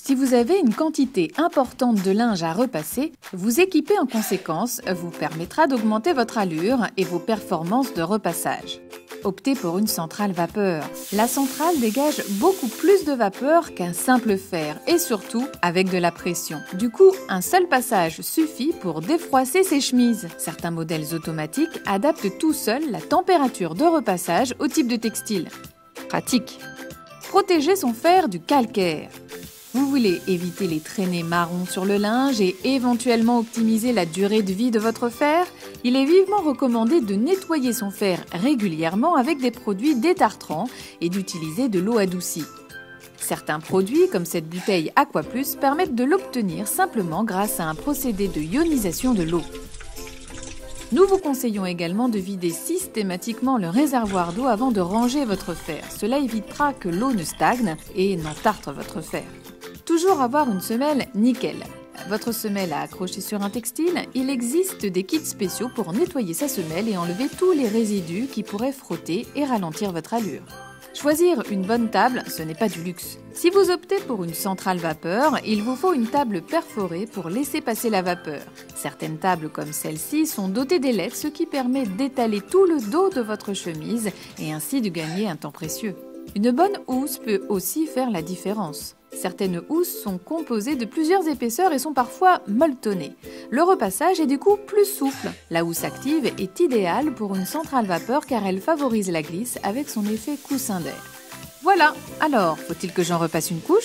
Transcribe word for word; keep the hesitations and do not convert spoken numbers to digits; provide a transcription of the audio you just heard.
Si vous avez une quantité importante de linge à repasser, vous équiper en conséquence vous permettra d'augmenter votre allure et vos performances de repassage. Optez pour une centrale vapeur. La centrale dégage beaucoup plus de vapeur qu'un simple fer et surtout avec de la pression. Du coup, un seul passage suffit pour défroisser ses chemises. Certains modèles automatiques adaptent tout seuls la température de repassage au type de textile. Pratique. Protéger son fer du calcaire. Vous voulez éviter les traînées marron sur le linge et éventuellement optimiser la durée de vie de votre fer? Il est vivement recommandé de nettoyer son fer régulièrement avec des produits détartrants et d'utiliser de l'eau adoucie. Certains produits, comme cette bouteille Aquaplus, permettent de l'obtenir simplement grâce à un procédé de ionisation de l'eau. Nous vous conseillons également de vider systématiquement le réservoir d'eau avant de ranger votre fer. Cela évitera que l'eau ne stagne et n'entartre votre fer. Toujours avoir une semelle nickel. Votre semelle à accrocher sur un textile, il existe des kits spéciaux pour nettoyer sa semelle et enlever tous les résidus qui pourraient frotter et ralentir votre allure. Choisir une bonne table, ce n'est pas du luxe. Si vous optez pour une centrale vapeur, il vous faut une table perforée pour laisser passer la vapeur. Certaines tables comme celle-ci sont dotées d'ailettes, ce qui permet d'étaler tout le dos de votre chemise et ainsi de gagner un temps précieux. Une bonne housse peut aussi faire la différence. Certaines housses sont composées de plusieurs épaisseurs et sont parfois molletonnées. Le repassage est du coup plus souple. La housse active est idéale pour une centrale vapeur car elle favorise la glisse avec son effet coussin d'air. Voilà, alors, faut-il que j'en repasse une couche ?